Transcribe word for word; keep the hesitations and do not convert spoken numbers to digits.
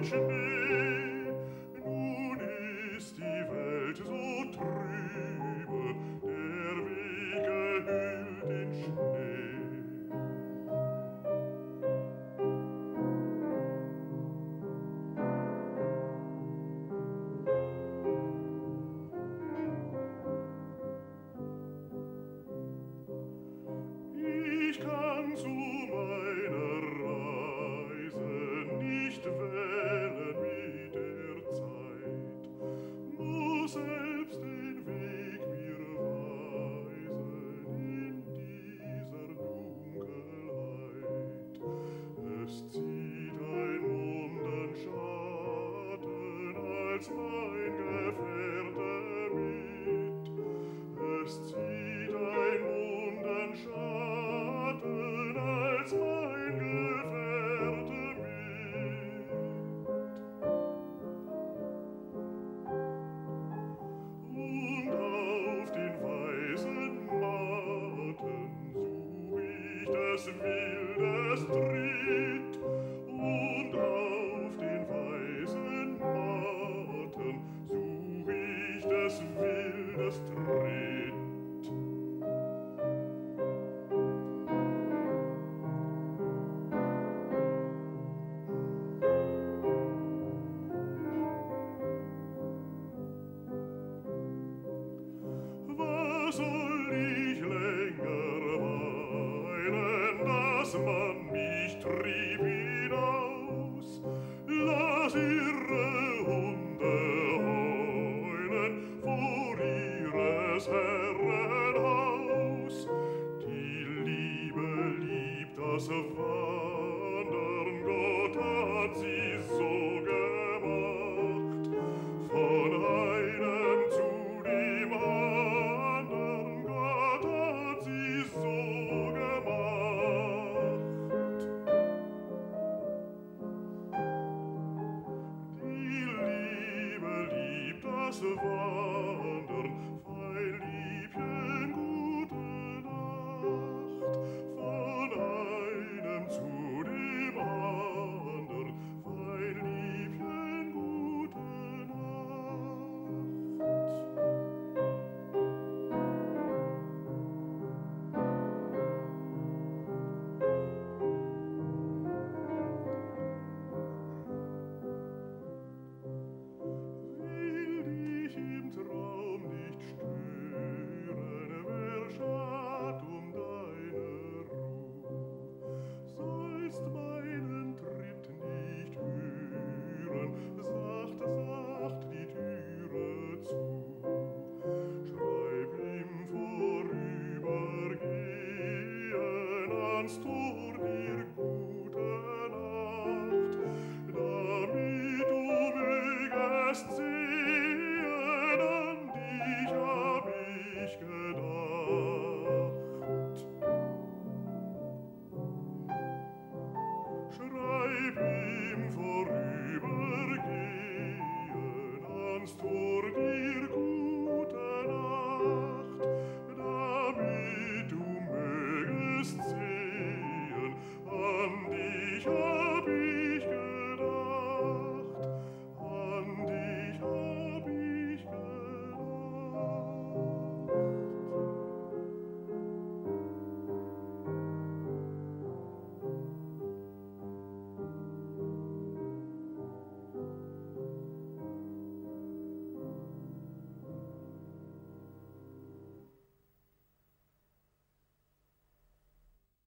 Schnee. Nun ist die Welt so trübe, der Weg gehüllt in Schnee. Ich kann zu meiner Reise nicht wählen mit der Zeit, muss selbst den Weg mir weisen in dieser Dunkelheit. Es zieht ein Mondenschatten als mein Gefährte mit. Es zieht ein Mondenschatten als mein Gefährte mit. Und auf den weißen Matten such ich des Wildes Tritt. Und auf den weißen Matten such ich des Wildes Tritt. Was soll ich länger weinen, dass man mich trieb hinaus? Lass ihre Hunde heulen vor ihres Herren Haus. Die Liebe liebt das Wandern, Gott hat sie so gemacht. Von einem zu dem andern, Gott hat sie so gemacht. Die Liebe liebt das Wandern, fein Liebchen, gute Nacht. Von einem zu dem andern, fein Liebchen, gute Nacht. Will dich im Traum nicht stören, wer schad um deine Ruh. Sollst meinen Tritt nicht hören, sacht, sacht die Türe zu. Schreib im Vorübergehen ans Tor dir